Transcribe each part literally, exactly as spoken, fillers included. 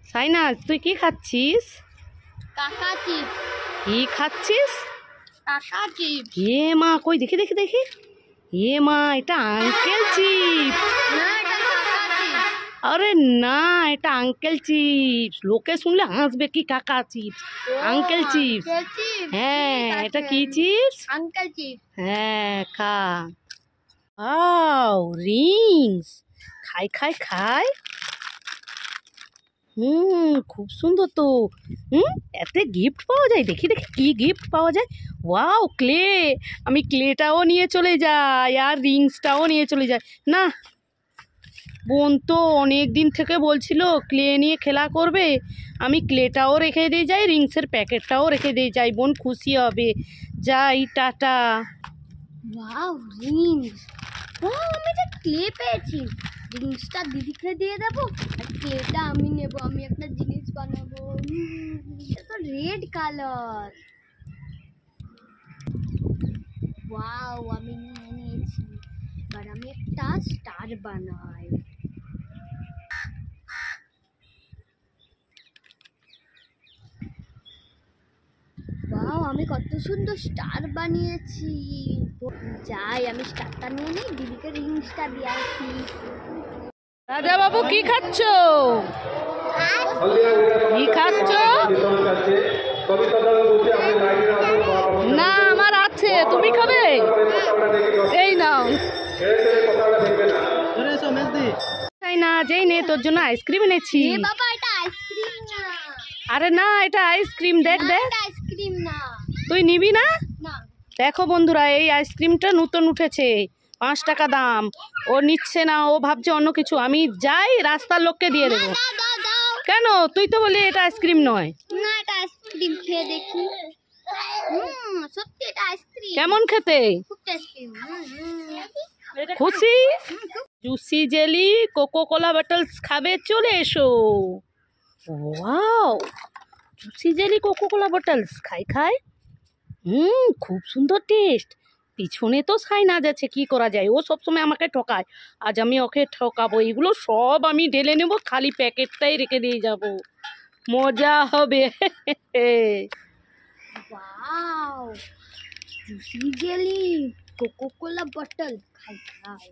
সাইনাজ তুই কি খাচ্ছিস? কাকা চিপ। কি খাচ্ছিস? কাকা চিপ। এ মা, কই দেখি দেখি দেখি। এ মা, এটা আঙ্কেল চিপস। না, এটা কাকা চিপ। আরে না, এটা আঙ্কেল চিপস। লোকে শুনলে হাসবে, কি কাকা চিপস, আঙ্কেল চিপস। হ্যাঁ, এটা কি চিপস? Uncle chip. হ্যাঁ, খা। আও রিংস, খাই খাই খাই। হুম, খুব সুন্দর তো। হুম, এতে গিফট পাওয়া যায়। দেখি দেখি কি গিফট পাওয়া যায়। Wow, clay. আমি ক্লেটাও নিয়ে চলে যাই আর রিংসটাও নিয়ে চলে যাই। না, বোন তো অনেক দিন থেকে বলছিল ক্লে নিয়ে খেলা করবে। আমি ক্লেটাও রেখে দিয়ে যাই, রিংসের প্যাকেটটাও রেখে দিয়ে যাই। বোন খুশি হবে। যাই, টাটা। Wow, Rings. ওয়াও, আমি একটা ক্লে পেয়েছি। রিংসটা দিদিকে দিয়ে দেবো আর ক্লেটা আমি নেব। আমি একটা জিনিস বানাবো। এটা তো রেড কালার। ওয়াও, আমি নিয়ে নিয়েছি। এবার আমি একটা স্টার বানাই। ওয়াও, আমি কত সুন্দর স্টার বানিয়েছি। যাই, আমি স্টারটা নিয়ে নিই, দিদিকে রিংসটা দিয়ে আসি। রাজা বাবু, কি খাচ্ছ? কি খাচ্ছ? না, আমার আছে, তুমি খাবে? এই নাও। তাই না, যেই নে, তোর জন্য আইসক্রিম এনেছি। এ বাবা, এটা আইসক্রিম না। আরে না, এটা আইসক্রিম। দেখ না, দেখ। এটা আইসক্রিম না। তুই নিবি না? না। দেখো বন্ধুরা, এই আইসক্রিমটা নতুন উঠেছে, পাঁচ টাকা দাম। ও নিচ্ছে না, ও ভাবছে অন্য কিছু। আমি যাই, রাস্তার লোককে দিয়ে দেবো। দাও, দাও, দাও। কেন? তুই তো বলি এটা আইসক্রিম নয়। না, এটা আইসক্রিম, খেয়ে দেখি। হুম, সত্যি এটা আইসক্রিম। কেমন খেতে? খুব টেস্টি। খুশি? Juicy jelly coco cola bottles খাবে? চলে এসো। Wow, juicy jelly coco cola bottles. খাই খাই। হুম, খুব সুন্দর টেস্ট। পিছনে তো সাইনাজ আছে, কি করা যায়, ও সবসময় আমাকে ঠকায়। আজ আমি ওকে ঠকাবো। এগুলো সব আমি ঢেলে নেব, খালি প্যাকেটটাই রেখে দিয়ে যাব। মজা হবে। Wow, juicy jelly coco cola bottle. খাই খাই।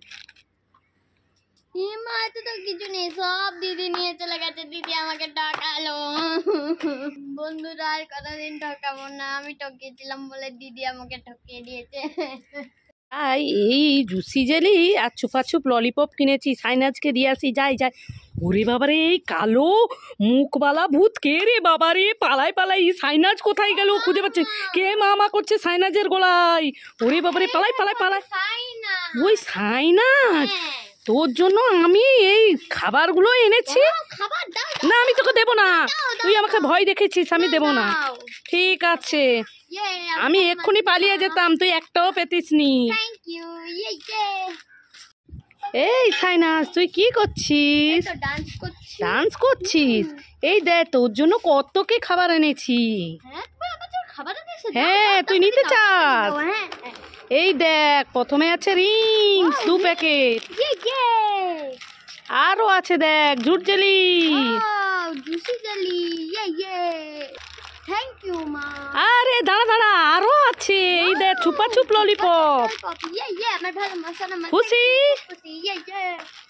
মা, এত তো কিছু নেই, সব দিদি নিয়ে চলে গেছে। দিদি আমাকে ঠকালো। বন্ধুরা, আর কতদিন ঠকাবো না। আমি ঠকিয়েছিলাম বলে দিদি আমাকে ঠকিয়ে দিয়েছে। তাই এই জুসি জেলি আর চুপাচুপ ললিপপ কিনেছি, সাইনাজকে দিয়ে আসি। যাই যাই। ওরে বাবারে, এই কালো মুখবালা ভূত কে রে বাবারে? পালাই পালাই। সাইনাজ কোথায় গেল? খুঁজে পাচ্ছে। কে মা মা করছে সাইনাজের গলায়? ওরে বাবারে, পালাই পালাই পালাই। ওই সাইনাজ, তোর জন্য আমি এই খাবারগুলো এনেছি। খাবার দাও। না, আমি তোকে দেবো না। তুই আমাকে ভয় দেখেছিস, আমি দেবো না। ঠিক আছে, আমি এক্ষুনি পালিয়ে যেতাম, তুই একটাও পেতিস নি। Thank you. Yay yay. এই সাইনাজ, তুই কি করছিস? তো ডান্স করছি। ডান্স করছিস? এই দেখ, তোর জন্য কত কি খাবার এনেছি। হ্যাঁ, তুমি আমার জন্য খাবার এনেছো? হ্যাঁ, তুই নিতে চাস? হ্যাঁ। এই দেখ, প্রথমে আছে রিংস দু প্যাকেট। ইয়ে ইয়ে। আরো আছে দেখ, জুট jelly. Wow, juicy jelly. Yay yay. Thank you মা। আরে দাঁড়া দাঁড়া, আরো আছে। এই দেখ, চুপা চুপ ললিপপ। ইয়ে ইয়ে, আমার ভালো মশলা। খুশি? খুশি। ইয়ে ইয়ে।